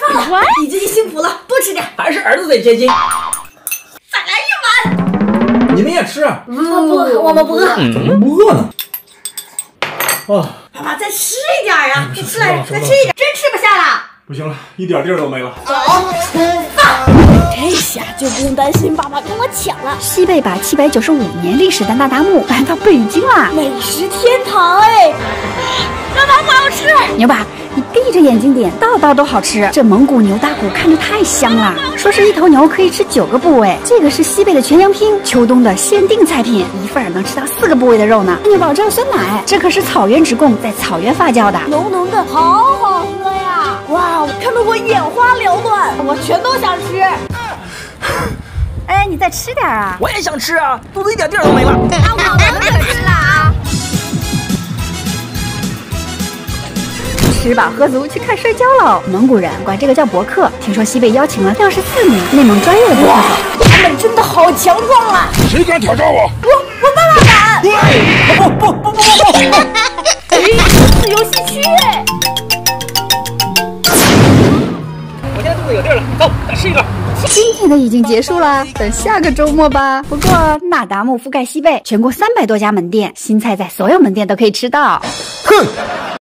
你最近幸福了，多吃点。 还是儿子得接近。 再来一碗。 你们也吃？ 不，我们不饿。 怎么不饿呢？哦， 爸爸，再吃一点呀！再吃来， 吃再吃一点，真吃不下了。 不行了，一点地儿都没了。 走，出发。这下就不用担心爸爸跟我抢了。 西贝把795年历史的那达慕搬到北京啦， 美食天堂哎！爸爸好吃。 牛爸，你闭着眼睛点，道道都好吃。这蒙古牛大骨看着太香了，说是一头牛可以吃9个部位。这个是西贝的全羊拼，秋冬的限定菜品，一份能吃到4个部位的肉呢。还有保证酸奶，这可是草原直供，在草原发酵的， 浓浓的，好好喝呀！哇，看得我眼花缭乱，我全都想吃。 哎，你再吃点啊！ 我也想吃啊，肚子一点地儿都没了。 那我们可吃了啊！ 吃饱喝足去看摔跤喽！蒙古人管这个叫博克。听说西贝邀请了64名内蒙专业的博客手， 他们真的好强壮啊！ 谁敢挑战我？ 我爸爸敢！ 不！ 哎，是游戏区哎！ 我现在肚子有地儿了，走，再吃一个。 今天的已经结束了，等下个周末吧。不过那达慕覆盖西贝，全国300多家门店，新菜在所有门店都可以吃到。 哼！